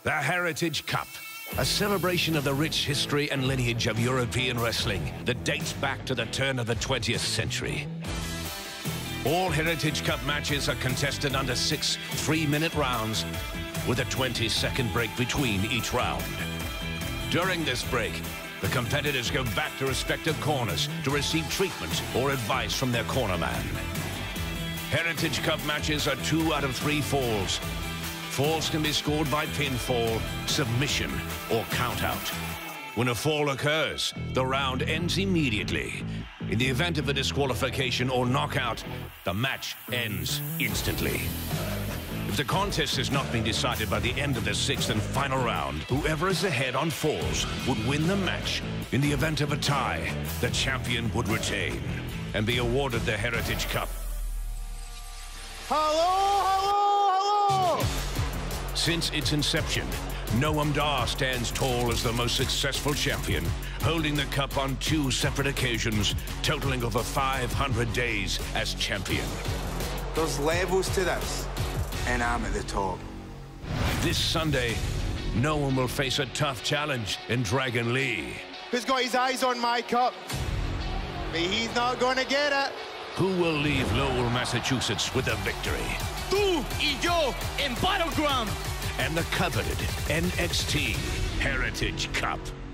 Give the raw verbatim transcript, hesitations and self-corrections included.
The Heritage Cup, a celebration of the rich history and lineage of European wrestling that dates back to the turn of the twentieth century. All Heritage Cup matches are contested under six three-minute rounds with a twenty-second break between each round. During this break, the competitors go back to respective corners to receive treatment or advice from their cornerman. Heritage Cup matches are two out of three falls. Falls can be scored by pinfall, submission, or countout. When a fall occurs, the round ends immediately. In the event of a disqualification or knockout, the match ends instantly. If the contest has not been decided by the end of the sixth and final round, whoever is ahead on falls would win the match. In the event of a tie, the champion would retain and be awarded the Heritage Cup. Hello, hello, hello! Since its inception, Noam stands tall as the most successful champion, holding the cup on two separate occasions, totaling over five hundred days as champion. There's levels to this, and I'm at the top. This Sunday, Noam will face a tough challenge in Dragon Lee. Who's got his eyes on my cup? But he's not going to get it. Who will leave Lowell, Massachusetts with a victory? Tú y yo en Battleground. And the coveted N X T Heritage Cup.